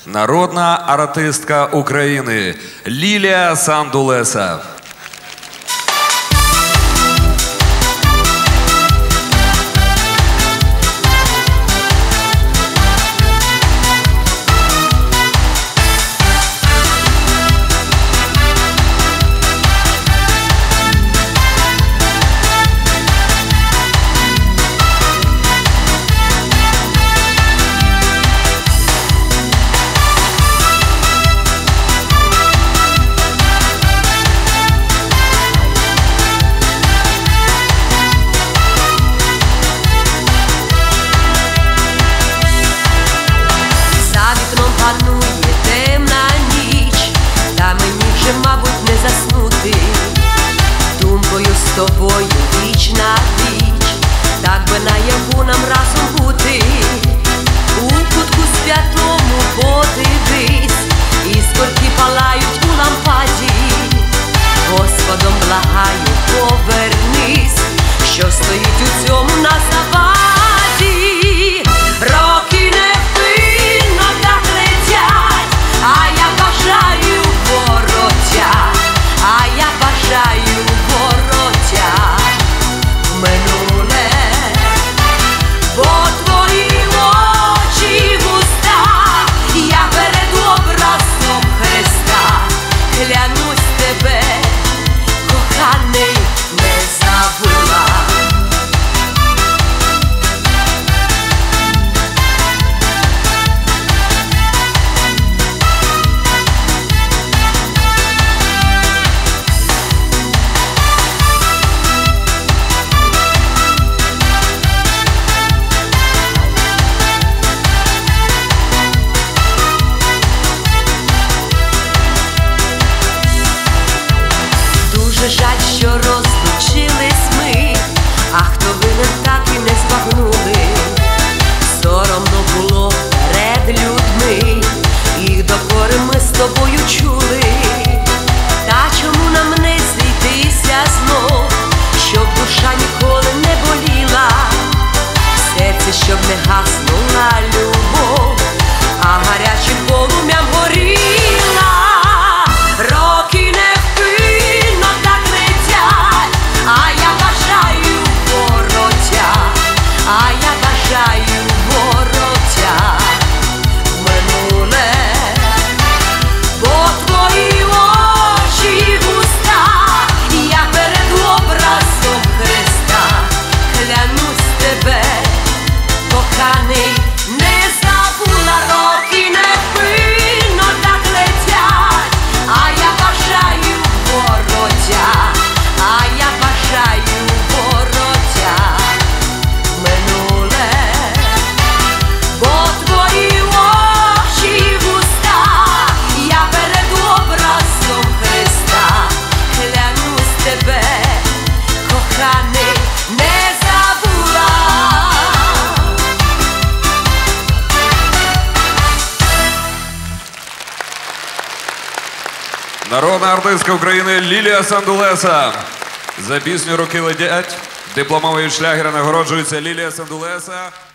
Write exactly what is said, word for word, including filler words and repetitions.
народна артистка України Лілія Сандулеса. Мабуть, не заснути, думкою з тобою віч на віч, так би наяву нам разом бути. У кутку святому подивись, іскорки палають у лампаді. Господом благаю, повернись, що стоїть у цьому на заваді. Роки невпинно так летять, а я бажаю вороття, а я бажаю вороття в минуле, бо твої очі вуста, я перед образом Христа клянусь тебе, коханий, не забула. Дуже жаль, що розлучились ми, а хто винен, так і не збагнули. Соромно було перед людьми, і докори ми з тобою чули. Та чому нам не зійтися знов, щоб душа ніколи не боліла, в серці, щоб не гаснула любов, а гарячим полум'ям горіла. Роки не а я бажаю вороття, а я бажаю вороття в минуле, бо твої очі вуста, я перед образом Христа клянусь тебе, коханий, не забула. Роки невпинно так летять, а я бажаю вороття, а я бажаю вороття в минуле, бо твої очі вуста, я перед образом Христа клянусь тебе, коханий, не забула. Народна артистка України Лілія Сандулеса. За пісню «Роки летять» дипломовою шлягера нагороджується Лілія Сандулеса.